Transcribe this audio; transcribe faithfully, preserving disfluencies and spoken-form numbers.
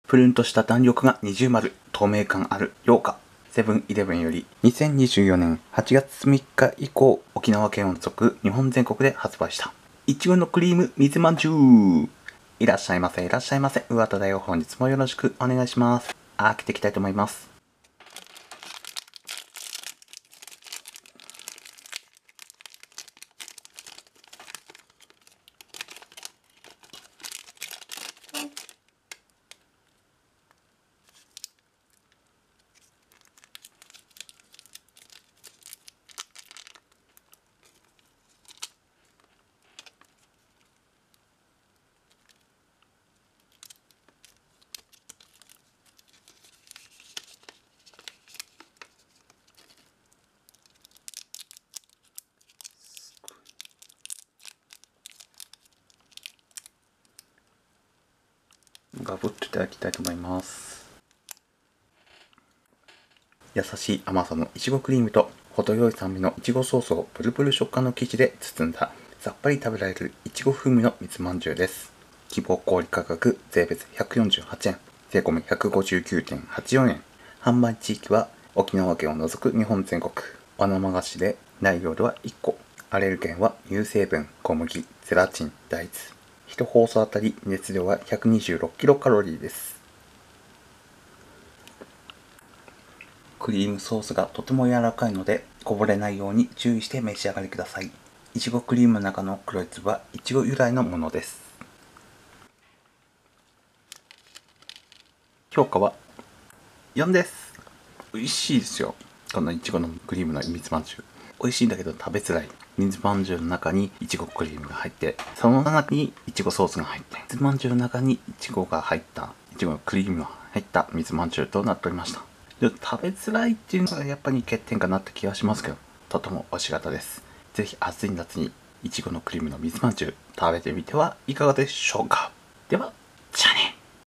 プルンとした弾力が二重丸、透明感ある羊羹。セブンイレブンよりにせんにじゅうよねんはちがつみっか以降、沖縄県を除く日本全国で発売した。いちごのクリーム水まんじゅう。いらっしゃいませ、いらっしゃいませ。上田だよ。本日もよろしくお願いします。開けていきたいと思います。ガブッといただきたいと思います。優しい甘さのいちごクリームと程よい酸味のいちごソースをプルプル食感の生地で包んださっぱり食べられるいちご風味の水まんじゅうです。希望小売価格税別ひゃくよんじゅうはちえん、税込み ひゃくごじゅうきゅうてんはちよんえん。販売地域は沖縄県を除く日本全国。お生菓子で内容量はいっこ。アレルゲンは乳成分、小麦、ゼラチン、大豆。いち包装あたり熱量はひゃくにじゅうろくキロカロリーです。クリームソースがとても柔らかいのでこぼれないように注意して召し上がりください。いちごクリームの中の黒い粒はいちご由来のものです。評価はよんです。美味しいですよ。このいちごのクリームの水まんじゅう。美味しいんだけど食べづらい。水まんじゅうの中にいちごクリームが入って、その中にいちごソースが入って、水まんじゅうの中にいちごが入った、いちごのクリームが入った水まんじゅうとなっておりました。で食べづらいっていうのがやっぱり欠点かなって気がしますけど、とても美味しかったです。ぜひ暑い夏にいちごのクリームの水まんじゅう食べてみてはいかがでしょうか。では。